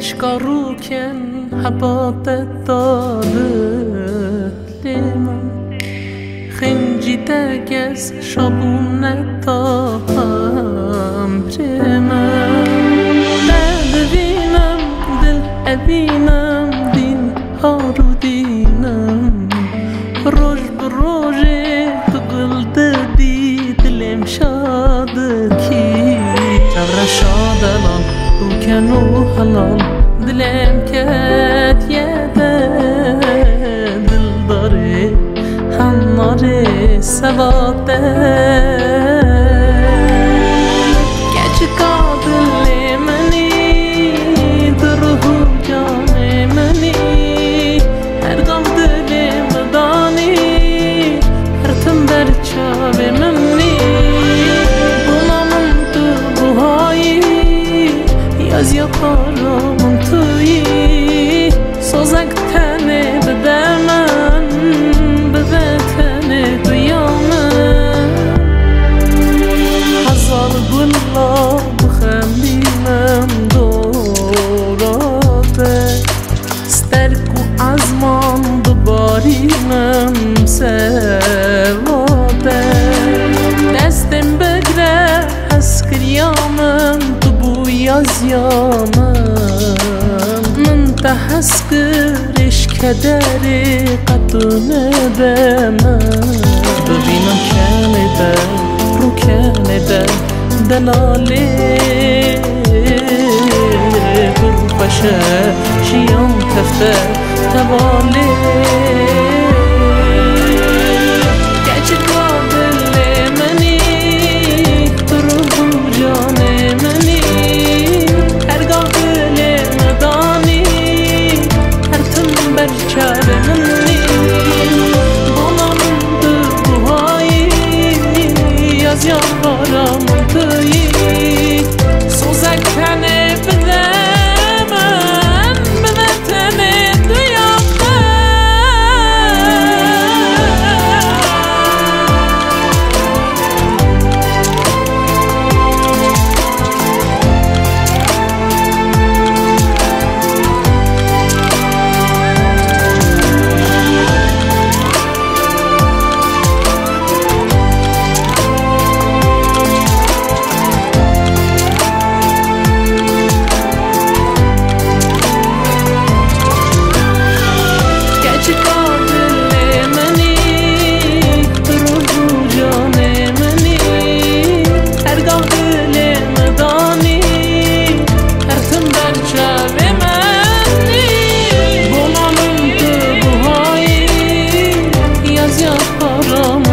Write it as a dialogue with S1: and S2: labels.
S1: شكروكن حبات الطالب لمن خنجي تاكس شابون الطعام برمن دادرينم دل أبينم دين هارو دينم روج بروجي تقل ددي دلم شادكي تغرى شادلان وكانوا حلال دلم كات يدا دل داري حناري سواده گچ قادل منی درهو جان منی هر گام دلم دانی هر تم بر چاو منی بونامم تو بوهایی یاز یا کارامم تویی سوزک تنه بدمن بده تنه دویامن هزار گلا بخندیمم دوراده سترک و عزمان دوباریمم سواده دستم بگره حس کریامم تو بوی از یامم من تحس کرش کدری قطونه دمم ببینم کنه در رو کنه در دلاله بروفشه شیام تفته تواله گچ قابل منی تو رو جان منی هرگاه دلم دانی هر تم بر چار منی بونم تو بوهایی از یارم تویی سوزک تنه بده من بده تنه Ram